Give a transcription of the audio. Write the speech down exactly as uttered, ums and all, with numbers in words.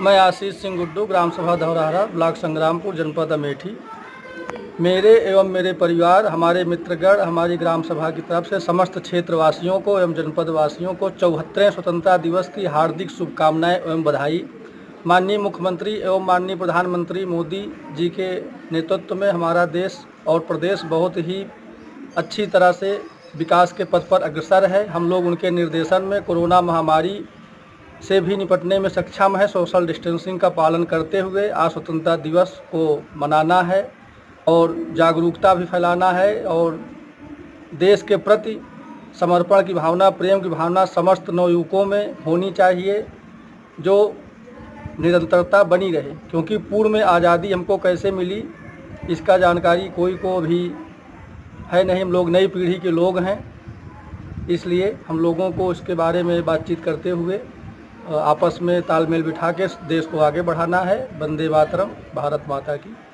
मैं आशीष सिंह गुड्डू, ग्राम सभा धौरहरा, ब्लॉक संग्रामपुर, जनपद अमेठी। मेरे एवं मेरे परिवार, हमारे मित्रगण, हमारी ग्राम सभा की तरफ से समस्त क्षेत्रवासियों को एवं जनपद वासियों को चौहत्तरवें स्वतंत्रता दिवस की हार्दिक शुभकामनाएं एवं बधाई। माननीय मुख्यमंत्री एवं माननीय प्रधानमंत्री मोदी जी के नेतृत्व में हमारा देश और प्रदेश बहुत ही अच्छी तरह से विकास के पथ पर अग्रसर है। हम लोग उनके निर्देशन में कोरोना महामारी से भी निपटने में सक्षम है। सोशल डिस्टेंसिंग का पालन करते हुए आज स्वतंत्रता दिवस को मनाना है और जागरूकता भी फैलाना है और देश के प्रति समर्पण की भावना, प्रेम की भावना समस्त नवयुवकों में होनी चाहिए, जो निरंतरता बनी रहे। क्योंकि पूर्व में आज़ादी हमको कैसे मिली इसका जानकारी कोई को भी है नहीं। हम लोग नई पीढ़ी के लोग हैं, इसलिए हम लोगों को इसके बारे में बातचीत करते हुए आपस में तालमेल बिठा के देश को आगे बढ़ाना है। वंदे मातरम, भारत माता की।